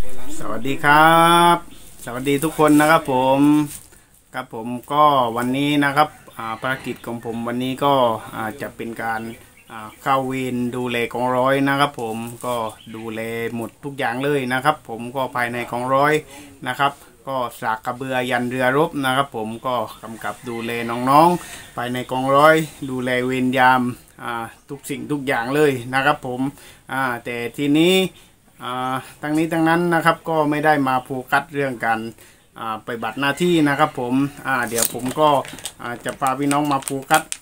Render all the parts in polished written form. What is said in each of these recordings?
สวัสดีครับสวัสดีทุกคนนะครับผมครับผมก็วันนี้นะครับภารกิจของผมวันนี้ก็จะเป็นการเข้าเวรดูแลกองร้อยนะครับผมก็ดูแลหมดทุกอย่างเลยนะครับผมก็ภายในกองร้อยนะครับก็สากกระเบือยันเรือรบนะครับผมก็กำกับดูแลน้องๆภายในกองร้อยดูแลเวรยามทุกสิ่งทุกอย่างเลยนะครับผมแต่ทีนี้ทั้งนี้ทั้งนั้นนะครับก็ไม่ได้มาโฟกัสเรื่องการปฏิบัติหน้าที่นะครับผมเดี๋ยวผมก็จะพาพี่น้องมาโฟกัส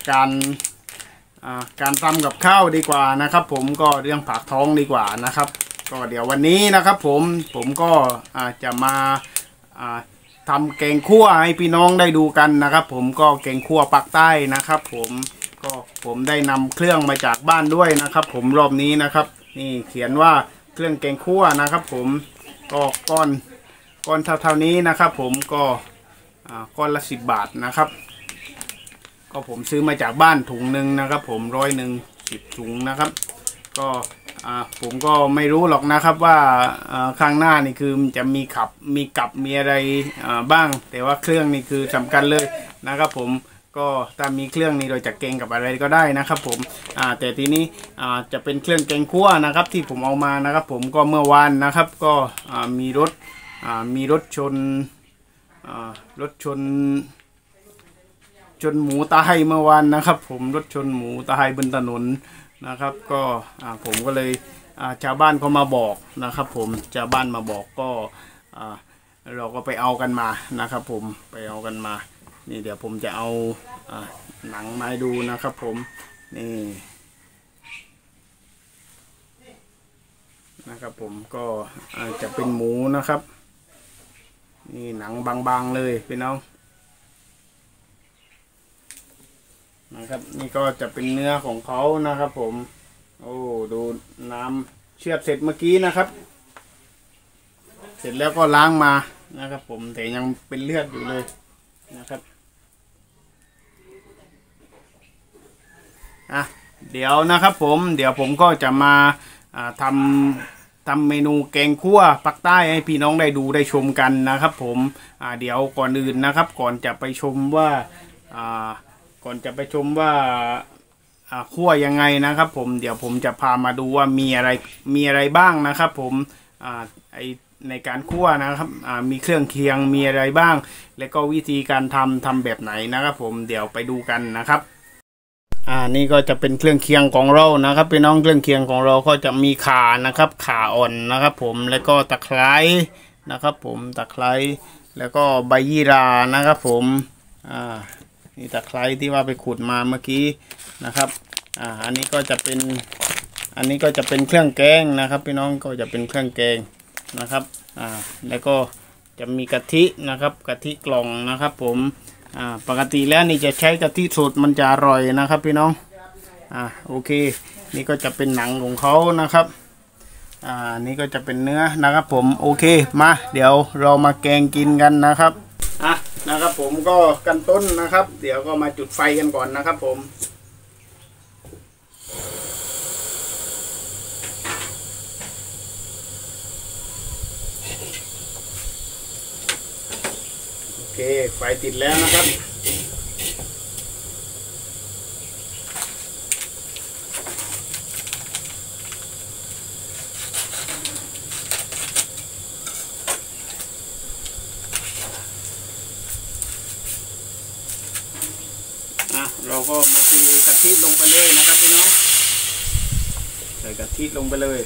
การทำกับข้าวดีกว่านะครับผมก็เรื่องปากท้องดีกว่านะครับก็เดี๋ยววันนี้นะครับผมก็จะมาทำแกงคั่วให้พี่น้องได้ดูกันนะครับผมก็แกงคั่วภาคใต้นะครับผมได้นำเครื่องมาจากบ้านด้วยนะครับผมรอบนี้นะครับนี่เขียนว่าเครื่องแกงคั่วนะครับผมก็ก้อนเท่านี้นะครับผมก็ก้อนละ10 บาทนะครับก็ผมซื้อมาจากบ้านถุงหนึ่งนะครับผม10 ถุงนะครับก็ผมก็ไม่รู้หรอกนะครับว่าข้างหน้านี่คือจะมีกับมีอะไรบ้างแต่ว่าเครื่องนี่คือสำคัญเลยนะครับผมก็ถ้ามีเครื่องนี้เราจะแกงกับอะไรก็ได้นะครับผมแต่ทีนี้จะเป็นเครื่องแกงคั่วนะครับที่ผมเอามานะครับผมก็เมื่อวานนะครับก็มีรถชนหมูตายเมื่อวานนะครับผมรถชนหมูตายบนถนนนะครับก็ผมก็เลยชาวบ้านเขามาบอกนะครับผมชาวบ้านมาบอกก็เราก็ไปเอากันมานะครับผมไปเอากันมานี่เดี๋ยวผมจะเอาหนังมาให้ดูนะครับผมนี่นะครับผมก็จะเป็นหมูนะครับนี่หนังบางๆเลยพี่น้องนะครับนี่ก็จะเป็นเนื้อของเขานะครับผมโอ้ดูน้ำเชือดเสร็จเมื่อกี้นะครับเสร็จแล้วก็ล้างมานะครับผมแต่ยังเป็นเลือดอยู่เลยนะครับเดี๋ยวนะครับเดี๋ยวผมก็จะมาทำเมนูแกงคั่วภาคใต้ให้พี่น้องได้ดูได้ชมกันนะครับผมเดี๋ยวก่อนอื่นนะครับก่อนจะไปชมว่าคั่วยังไงนะครับผมเดี๋ยวผมจะพามาดูว่ามีอะไรบ้างนะครับผมในการคั่วนะครับมีเครื่องเคียงมีอะไรบ้างแล้วก็วิธีการทำแบบไหนนะครับผมเดี๋ยวไปดูกันนะครับนี่ก็จะเป็นเครื่องเคียงของเรานะครับพี่น้องเครื่องเคียงของเราก็จะมีข่านะครับข่าอ่อนนะครับผมแล้วก็ตะไคร้นะครับผมตะไคร้แล้วก็ใบยี่รานะครับผมนี่ตะไคร้ที่ว่าไปขุดมาเมื่อกี้นะครับอันนี้ก็จะเป็นเครื่องแกงนะครับพี่น้องก็จะเป็นเครื่องแกงนะครับแล้วก็จะมีกะทินะครับกะทิกล่องนะครับผมปกติแล้วนี่จะใช้กะทิสดมันจะอร่อยนะครับพี่น้องโอเคนี่ก็จะเป็นหนังของเขานะครับนี่ก็จะเป็นเนื้อนะครับผมโอเคมาเดี๋ยวเรามาแกงกินกันนะครับนะครับผมก็กันต้นนะครับเดี๋ยวก็มาจุดไฟกันก่อนนะครับผมโอเคไฟติดแล้วนะครับเราก็มาตีกะทิลงไปเลยนะครับพี่น้องใส่กะทิลงไปเลย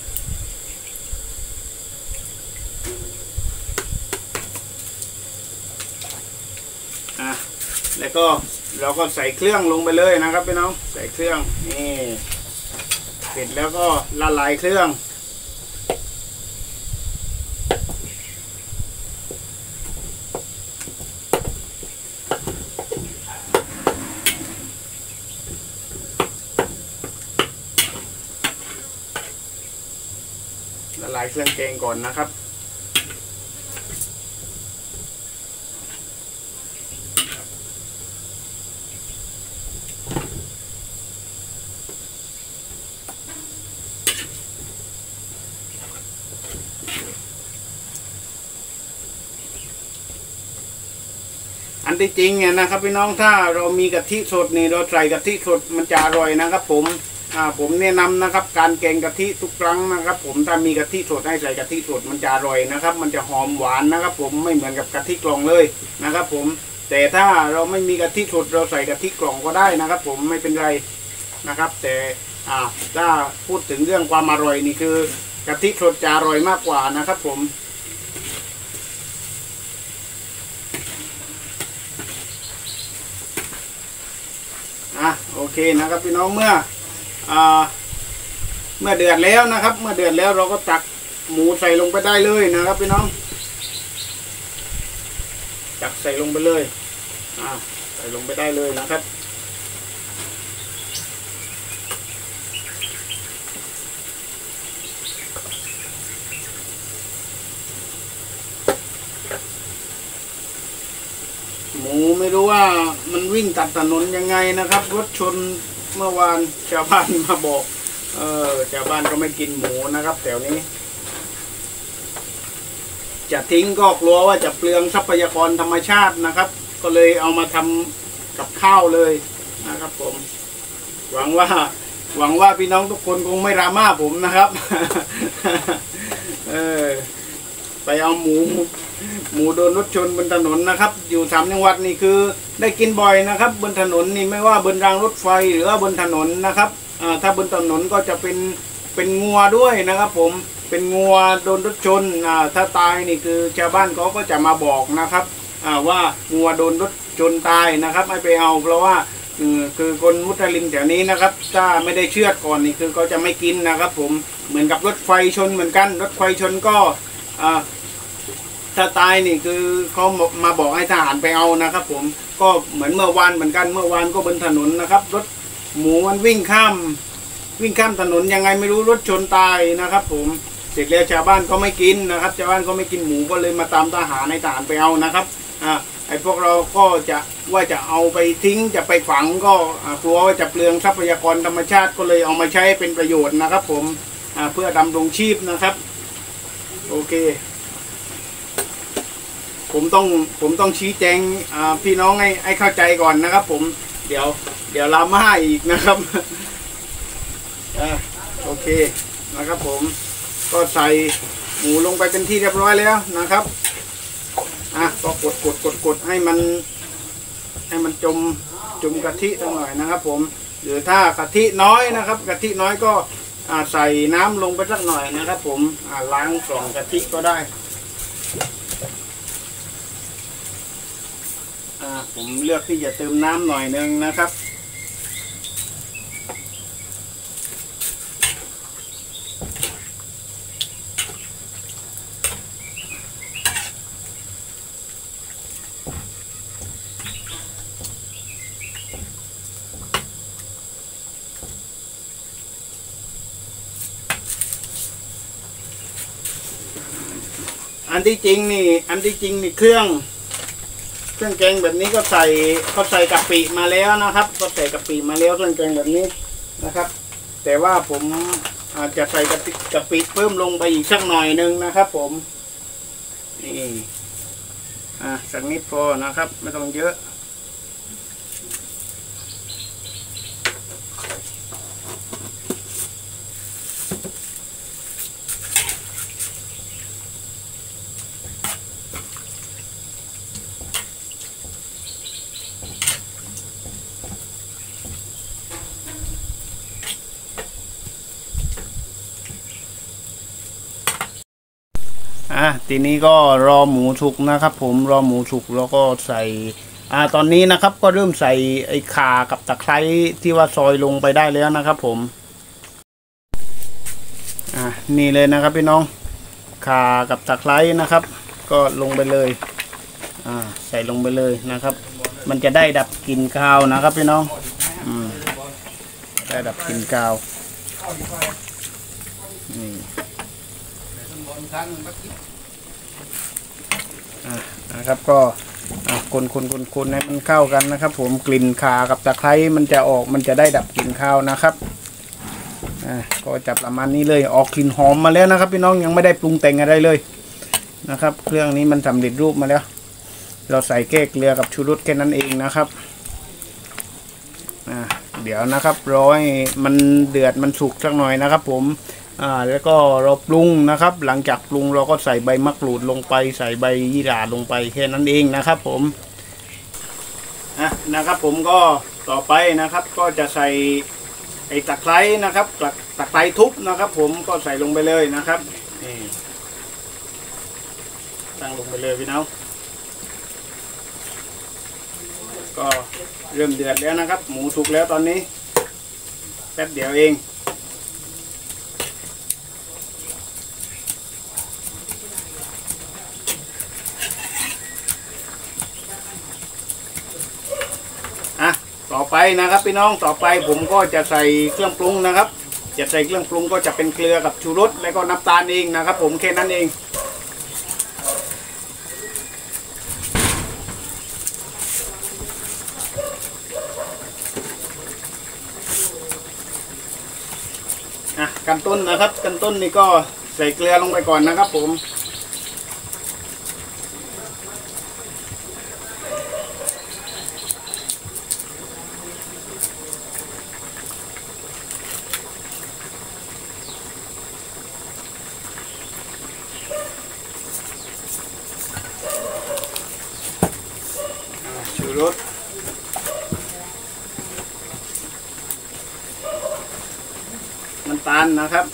แล้วก็เราก็ใส่เครื่องลงไปเลยนะครับพี่น้องใส่เครื่องนี่เสร็จแล้วก็ละลายเครื่องละลายเครื่องแกงก่อนนะครับนที่จริงเนี่ยนะครับพี่น้องถ้าเรามีกะทิสดนี่เราใส่กะทิสดมันจะอร่อยนะครับผมแนะนำนะครับการแกงกะทิทุกครั้งนะครับผมถ้ามีกะทิสดให้ใส่กะทิสดมันจะอร่อยนะครับมันจะหอมหวานนะครับผมไม่เหมือนกับกะทิกล่องเลยนะครับผมแต่ถ้าเราไม่มีกะทิสดเราใส่กะทิกล่องก็ได้นะครับผมไม่เป็นไรนะครับแต่ถ้าพูดถึงเรื่องความอร่อยนี่คือกะทิสดจะอร่อยมากกว่านะครับผมโอเคนะครับพี่น้องเมื่อเดือดแล้วนะครับเมื่อเดือดแล้วเราก็ตักหมูใส่ลงไปได้เลยนะครับพี่น้องตักใส่ลงไปเลยใส่ลงไปได้เลยนะครับหมูไม่รู้ว่ามันวิ่งตัดถนนยังไงนะครับรถชนเมื่อวานชาวบ้านมาบอกชาวบ้านก็ไม่กินหมูนะครับแถวนี้จะทิ้งก็กลัวว่าจะเปลืองทรัพยากรธรรมชาตินะครับก็เลยเอามาทำกับข้าวเลยนะครับผมหวังว่าพี่น้องทุกคนคงไม่ดราม่าผมนะครับ ไปเอาหมูโดนรถชนบนถนนนะครับอยู่3 จังหวัดนี่คือได้กินบ่อยนะครับบนถนนนี่ไม่ว่าบนรางรถไฟหรือว่าบนถนนนะครับถ้าบนถนนก็จะเป็นงัวด้วยนะครับผมเป็นงัวโดนรถชนถ้าตายนี่คือชาวบ้านเขาก็จะมาบอกนะครับว่างัวโดนรถชนตายนะครับไม่ไปเอาเพราะว่าคือคนมุสลิมแถวนี้นะครับถ้าไม่ได้เชือดก่อนนี่คือเขาจะไม่กินนะครับผมเหมือนกับรถไฟชนเหมือนกันรถไฟชนก็ถ้าตายนี่คือเขามาบอกให้ทหารไปเอานะครับผมก็เหมือนเมื่อวานเหมือนกันเมื่อวานก็บนถนนนะครับรถหมูมันวิ่งข้ามถนนยังไงไม่รู้รถชนตายนะครับผมเสร็จแล้วชาวบ้านก็ไม่กินนะครับชาวบ้านก็ไม่กินหมูก็เลยมาตามทหารให้ทหารไปเอานะครับไอ้พวกเราก็จะเอาไปทิ้งจะไปฝังก็กลัวว่าจะเปลืองทรัพยากรธรรมชาติก็เลยเอามาใช้เป็นประโยชน์นะครับผมเพื่อดำรงชีพนะครับโอเคผมต้องชี้แจงพี่น้องให้เข้าใจก่อนนะครับผมเดี๋ยวลาม่าอีกนะครับโอเคนะครับผมก็ใส่หมูลงไปเป็นที่เรียบร้อยแล้วนะครับก็กดให้มันจุ่มกะทิสักหน่อยนะครับผมหรือถ้ากะทิน้อยนะครับกะทิน้อยก็ใส่น้ำลงไปสักหน่อยนะครับผมล้างกล่องกะทิก็ได้ผมเลือกที่จะเติมน้ำหน่อยนึงนะครับอันที่จริงนี่เครื่องแกงแบบนี้ก็ใส่กะปิมาแล้วนะครับก็ใส่กะปิมาแล้วเครื่องแกงแบบนี้นะครับแต่ว่าผมอาจจะใส่กะปิเพิ่มลงไปอีกสักหน่อยนึงนะครับผมนี่สักนิดพอนะครับไม่ต้องเยอะทีนี้ก็รอหมูสุกนะครับผมรอหมูสุกแล้วก็ใส่ตอนนี้นะครับก็เริ่มใส่ไอ้ข่ากับตะไคร้ที่ว่าซอยลงไปได้แล้วนะครับผมนี่เลยนะครับพี่น้องข่ากับตะไคร้นะครับก็ลงไปเลยใส่ลงไปเลยนะครับมันจะได้ดับกลิ่นคาวนะครับพี่น้องได้ดับกลิ่นคาวนี่นะครับก็คนให้มันเข้ากันนะครับผมกลิ่นข่ากับตะไคร้มันจะออกมันจะได้ดับกลิ่นข้าวนะครับก็จับประมาณนี้เลยออกกลิ่นหอมมาแล้วนะครับพี่น้องยังไม่ได้ปรุงแต่งอะไรเลยนะครับเครื่องนี้มันสำเร็จรูปมาแล้วเราใส่แค่เกลือกับชูรสแค่นั้นเองนะครับเดี๋ยวนะครับรอให้มันเดือดมันสุกสักหน่อยนะครับผมแล้วก็เราปรุงนะครับหลังจากปรุงเราก็ใส่ใบมะกรูดลงไปใส่ใบยี่หร่าลงไปแค่นั้นเองนะครับผมนะครับผมก็ต่อไปนะครับก็จะใส่ไอ้ตะไคร้นะครับตะไคร้ทุบนะครับผมก็ใส่ลงไปเลยนะครับนี่ตั้งลงไปเลยพี่น้องก็เริ่มเดือดแล้วนะครับหมูสุกแล้วตอนนี้แป๊บเดียวเองต่อไปนะครับพี่น้องต่อไปผมก็จะใส่เครื่องปรุงนะครับจะใส่เครื่องปรุงก็จะเป็นเกลือกับชูรสแล้วก็น้ำตาลเองนะครับผมแค่นั้นเองกันต้นนะครับกันต้นนี่ก็ใส่เกลือลงไปก่อนนะครับผมชูรสน้ำตาลนะครับ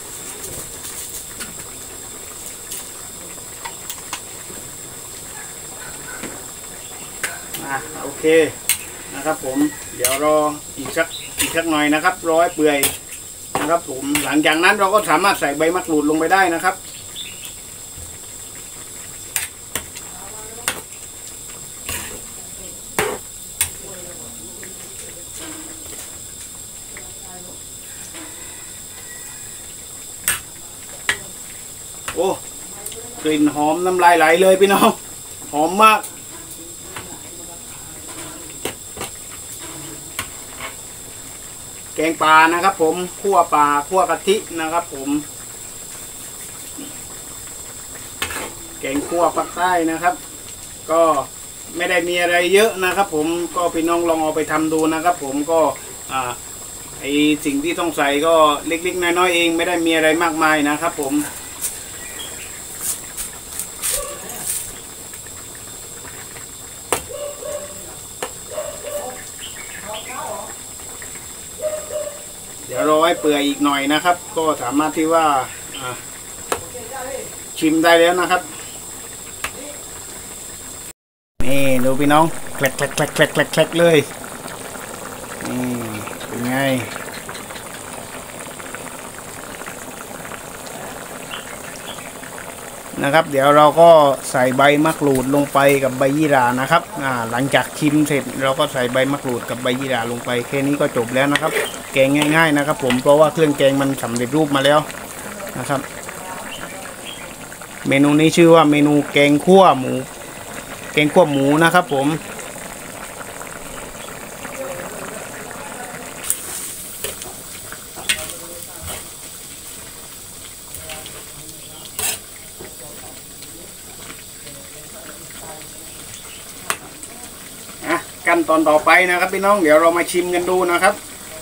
โอเคนะครับผมเดี๋ยวรออีกสักหน่อยนะครับรอให้เปื่อยนะครับผมหลังจากนั้นเราก็สามารถใส่ใบมะกรูดลงไปได้นะครับโอ้กลิ่นหอมน้ำลายไหลเลยพี่น้องหอมมากแกงปลานะครับผมคั่วปลาคั่วกะทินะครับผมแกงคั่วภาคใต้นะครับก็ไม่ได้มีอะไรเยอะนะครับผมก็พี่น้องลองเอาไปทำดูนะครับผมก็ไอสิ่งที่ต้องใส่ก็เล็กๆน้อยๆเองไม่ได้มีอะไรมากมายนะครับผมเดี๋ยวรอให้เปื่อยอีกหน่อยนะครับก็สามารถที่ว่าชิมได้แล้วนะครับนี่ดูพี่น้องแคลกเลยนี่เป็นไงนะครับเดี๋ยวเราก็ใส่ใบมะกรูดลงไปกับใบยี่หร่านะครับหลังจากชิมเสร็จเราก็ใส่ใบมะกรูดกับใบยี่หร่าลงไปแค่นี้ก็จบแล้วนะครับแกงง่ายๆนะครับผมเพราะว่าเครื่องแกงมันสำเร็จรูปมาแล้วนะครับเมนูนี้ชื่อว่าเมนูแกงคั่วหมูนะครับผมขั้นตอนต่อไปนะครับพี่น้องเดี๋ยวเรามาชิมกันดูนะครับ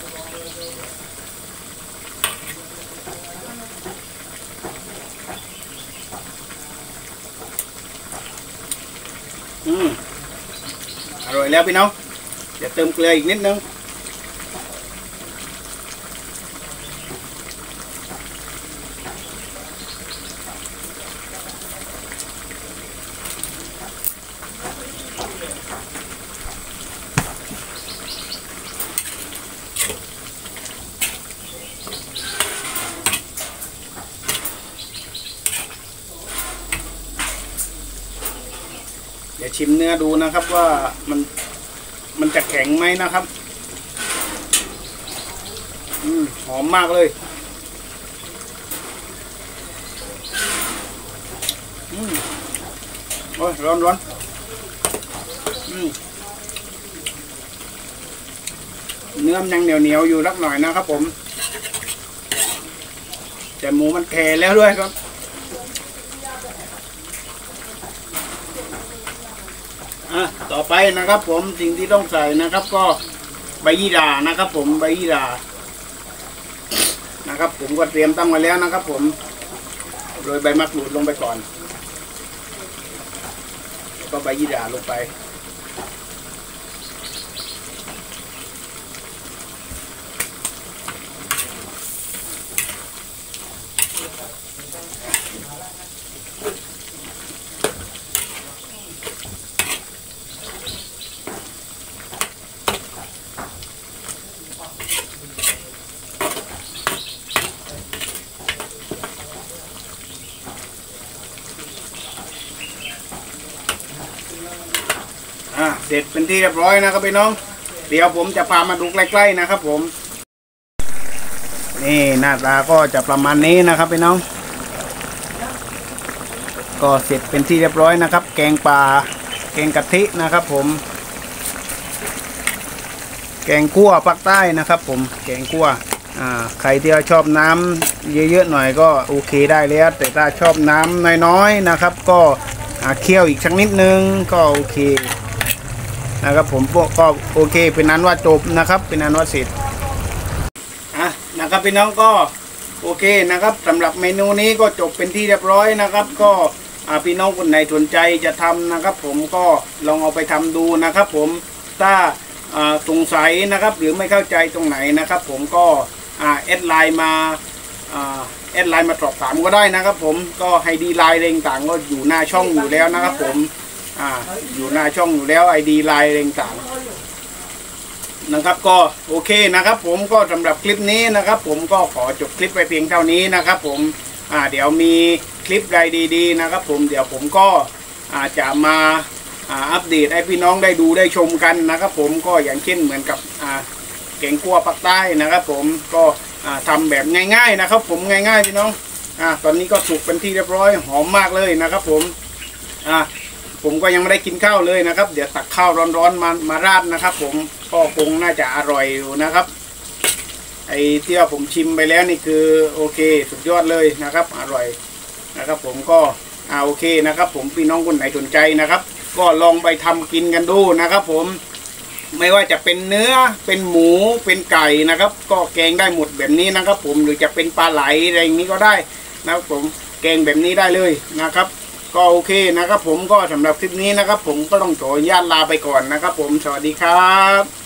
อร่อยแล้วพี่น้องเดี๋ยวเติมเกลืออีกนิดนึงเดี๋ยวชิมเนื้อดูนะครับว่ามันจะแข็งไหมนะครับหอมมากเลยโอ้ยร้อนเนื้อยังเหนียวอยู่สักหน่อยนะครับผมแต่หมูมันแก่แล้วด้วยครับต่อไปนะครับผมสิ่งที่ต้องใส่นะครับก็ใบยี่หร่านะครับผมใบยี่หร่านะครับผมก็เตรียมตั้งมาแล้วนะครับผมโรยใบมะกรูดลงไปก่อนก็ใบยี่หร่าลงไปเสร็จเป็นที่เรียบร้อยนะครับพี่น้องเดี๋ยวผมจะพามาดูใกล้ๆนะครับผมนี่หน้าตาก็จะประมาณนี้นะครับพี่น้องก็เสร็จเป็นที่เรียบร้อยนะครับแกงปลาแกงกะทินะครับผมแกงคั่วภาคใต้นะครับผมแกงคั่วใครที่ชอบน้ำเยอะๆหน่อยก็โอเคได้แล้วแต่ถ้าชอบน้ำน้อยๆนะครับก็เคี่ยวอีกสักนิดนึงก็โอเคนะครับผมก็โอเคเป็นนั้นว่าจบนะครับเป็นนั้นว่าเสร็จนะครับพี่น้องก็โอเคนะครับสำหรับเมนูนี้ก็จบเป็นที่เรียบร้อยนะครับก็พี่น้องคนไหนสนใจจะทำนะครับผมก็ลองเอาไปทำดูนะครับผมถ้าสงสัยนะครับหรือไม่เข้าใจตรงไหนนะครับผมก็แอดไลน์มาสอบถามก็ได้นะครับผมก็ให้ดีไลน์เร่งต่างก็อยู่หน้าช่องอยู่แล้วนะครับผมอยู่หน้าช่องอยู่แล้วIDไลน์เร่งต่างนะครับก็โอเคนะครับผมก็สำหรับคลิปนี้นะครับผมก็ขอจบคลิปไปเพียงเท่านี้นะครับผมเดี๋ยวมีคลิปใดดีๆนะครับผมเดี๋ยวผมก็จะมาอัปเดตให้พี่น้องได้ดูได้ชมกันนะครับผมก็อย่างเช่นเหมือนกับแกงคั่วภาคใต้นะครับผมก็ทำแบบง่ายๆนะครับผมง่ายๆพี่น้องตอนนี้ก็สุกเป็นที่เรียบร้อยหอมมากเลยนะครับผมผมก็ยังไม่ได้กินข้าวเลยนะครับเดี๋ยวตักข้าวร้อนๆมาราดนะครับผมก็คงน่าจะอร่อยอยู่นะครับไอ้ที่ผมชิมไปแล้วนี่คือโอเคสุดยอดเลยนะครับอร่อยนะครับผมก็โอเคนะครับผมพี่น้องคนไหนสนใจนะครับก็ลองไปทำกินกันดูนะครับผมไม่ว่าจะเป็นเนื้อเป็นหมูเป็นไก่นะครับก็แกงได้หมดแบบนี้นะครับผมหรือจะเป็นปลาไหลอะไรอย่างนี้ก็ได้นะครับผมแกงแบบนี้ได้เลยนะครับก็โอเคนะครับผมก็สำหรับคลิปนี้นะครับผมก็ต้องขออนุญาตลาไปก่อนนะครับผมสวัสดีครับ